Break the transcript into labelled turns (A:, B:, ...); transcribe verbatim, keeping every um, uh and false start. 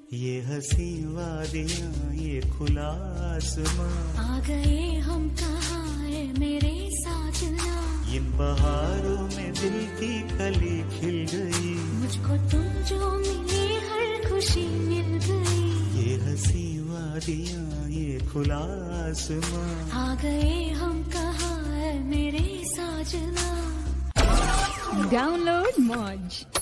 A: ये हंसी वादियाँ ये खुला आसमां,
B: आ गए हम कहाँ है मेरे साजना।
A: इन बहारों में दिल की कली खिल गई,
B: मुझको तुम जो मिले हर खुशी मिल गई।
A: ये हंसी वादियाँ ये खुला आसमां,
B: आ गए हम कहाँ है मेरे साजना।
C: Download Moj.